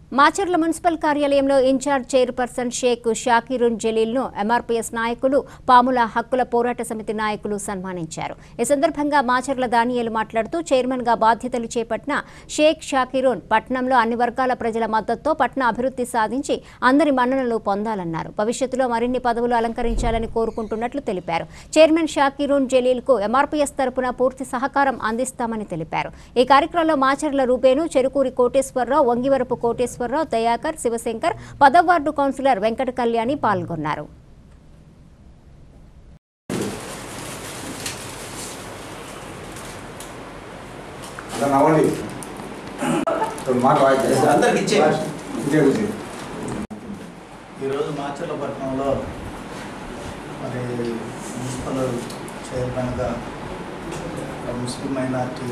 Macherla municipal కార్యాలయంలో incharge chairperson Shaik Shakirun జలీల్ను ఎంఆర్పీఎస్ నాయకులు పాముల హక్కుల పోరాట సమితి నాయకులు సన్మానించారు. ఈ సందర్భంగా మాచర్ల దానియేలు మాట్లాడుతూ చైర్మన్గా బాధ్యతలు చేపట్టిన షేక్ షాకీరున్ పట్టణంలో అన్ని వర్గాల ప్రజల మద్దతుతో పట్టణ అభివృద్ధి సాధించి అందరి మన్ననలు పొందాలన్నారు. భవిష్యత్తులో మరిన్ని పదవులు అలంకరించాలని కోరుకుంటున్నట్లు తెలిపారు. చైర్మన్ షాకీరున్ జలీల్కు ఎంఆర్పీఎస్ తరపున పూర్తి సహకారం అందిస్తామని తెలిపారు. ఈ కార్యక్రమంలో మాచర్ల రూపేను, చెరుకూరి కోటేశ్వరరావు, వంగివరపు కోటేశ్వరరావు, దయాకర్, శివశంకర్, 10వ వార్డు కౌన్సిలర్ వెంకట కళ్యాణి పాల్గొన్నారు. ఈరోజు మాచర్ల పట్టణంలో మరి మున్సిపల్ చైర్మన్గా ముస్లిం మైనార్టీ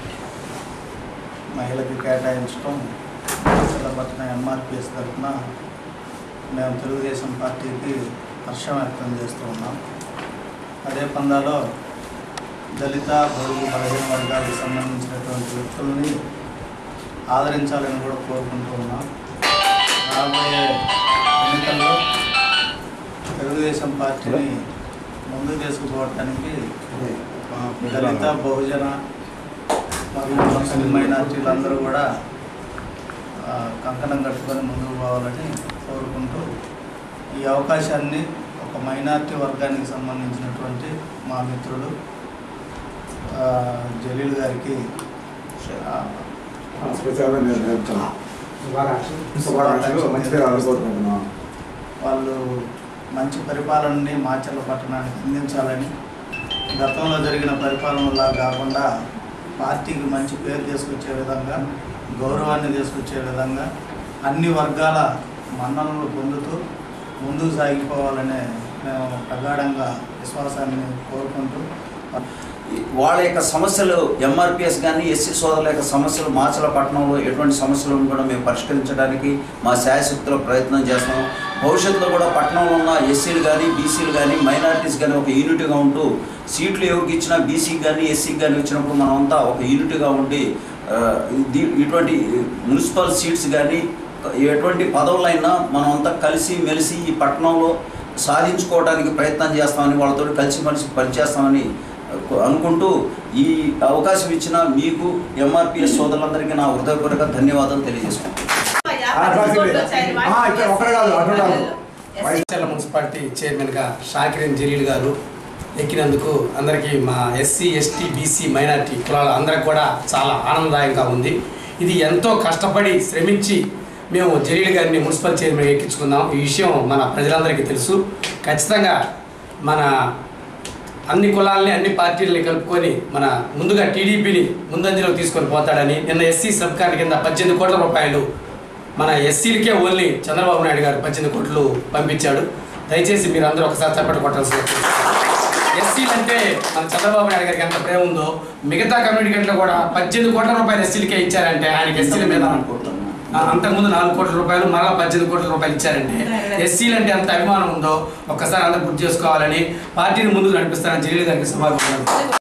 మహిళకి కేటాయించడం మాచర్ల పట్టణ ఎంఆర్పీఎస్ తరఫున మేము తెలుగుదేశం పార్టీకి హర్షం వ్యక్తం చేస్తూ ఉన్నాం. అదే పందాలో దళిత, బడుగు, బలహీన వర్గాలకు సంబంధించినటువంటి వ్యక్తులని ఆదరించాలని కూడా కోరుకుంటూ ఉన్నాం. రాబోయే ఎన్నికల్లో తెలుగుదేశం పార్టీని ముందుకు తీసుకుపోవటానికి దళిత, బహుజన మరియు ముస్లిం మైనార్టీలందరూ కూడా కంకణం కట్టుకొని ముందుకు పోవాలని కోరుకుంటూ ఈ అవకాశాన్ని ఒక మైనార్టీ వర్గానికి సంబంధించినటువంటి మా మిత్రులు జలీల్ గారికి వాళ్ళు మంచి పరిపాలనని మాచర్ల పట్టణానికి అందించాలని, గతంలో జరిగిన పరిపాలనలా కాకుండా పార్టీకి మంచి పేరు తీసుకొచ్చే విధంగా, గౌరవాన్ని తీసుకొచ్చే విధంగా అన్ని వర్గాల మన్ననలు పొందుతూ ముందుకు సాగిపోవాలనే మేము ప్రగాఢంగా విశ్వాసాన్ని కోరుకుంటూ వాళ్ళ యొక్క సమస్యలు ఎంఆర్పీఎస్ కానీ ఎస్సీ సోదరుల యొక్క సమస్యలు మాచర్ల పట్టణంలో ఎటువంటి సమస్యలను కూడా మేము పరిష్కరించడానికి మా శాయశక్తిలో ప్రయత్నం చేస్తాం. భవిష్యత్తులో కూడా పట్టణంలో ఉన్న ఎస్సీలు కానీ, బీసీలు కానీ, మైనారిటీస్ కానీ ఒక యూనిట్గా ఉంటూ సీట్లు ఎవరికి ఇచ్చినా బీసీకి కానీ ఎస్సీకి కానీ ఇచ్చినప్పుడు మనమంతా ఒక యూనిట్గా ఉండి ఇటువంటి మున్సిపల్ సీట్స్ కానీ ఎటువంటి పదవులైనా మనమంతా కలిసి మెలిసి ఈ పట్టణంలో సాధించుకోవడానికి ప్రయత్నం చేస్తామని, వాళ్ళతో కలిసిమెలిసి పనిచేస్తామని అనుకుంటూ ఈ అవకాశం ఇచ్చిన మీకు ఎంఆర్పీఎస్ సోదరులందరికీ నా హృదయపూర్వక ధన్యవాదాలు తెలియజేసుకుంటాను. మాచర్ల మున్సిపాలిటీ చైర్మన్గా షాకీరున్ జలీల్ గారు ఎక్కినందుకు అందరికీ మా ఎస్సీ, ఎస్టీ, బీసీ, మైనార్టీ కులాల అందరికి కూడా చాలా ఆనందదాయంగా ఉంది. ఇది ఎంతో కష్టపడి శ్రమించి మేము జలీల్ గారిని మున్సిపల్ చైర్మన్ ఎక్కించుకున్నాం. ఈ విషయం మన ప్రజలందరికీ తెలుసు. ఖచ్చితంగా మన అన్ని కులాలని, అన్ని పార్టీలని కలుపుకొని మన ముందుగా టీడీపీని ముందంజలో తీసుకొని పోతాడని నిన్న ఎస్సీ సబ్ కార్డు కింద 18 కోట్ల రూపాయలు మన ఎస్సీలకే ఓన్లీ చంద్రబాబు నాయుడు గారు 18 కోట్లు పంపించాడు. దయచేసి మీరు అందరూ ఒకసారి చప్పట్లు కొట్టాల్సి వస్తుంది. ఎస్సీలు అంటే మన చంద్రబాబు నాయుడు గారికి ఎంత ప్రేమ ఉందో మిగతా కమ్యూనిటీలో కూడా 18 కోట్ల రూపాయలు ఎస్సీలకే ఇచ్చారంటే ఆయనకి ఎస్సీల మీద అంతకుముందు 4 కోట్ల రూపాయలు, మరలా 18 కోట్ల రూపాయలు ఇచ్చారంటే ఎస్సీలు అంటే ఎంత అభిమానం ఉందో ఒక్కసారి అందరూ గుర్తు చేసుకోవాలని పార్టీని ముందుకు నడిపిస్తారని జలీల్ గారికి సభాగా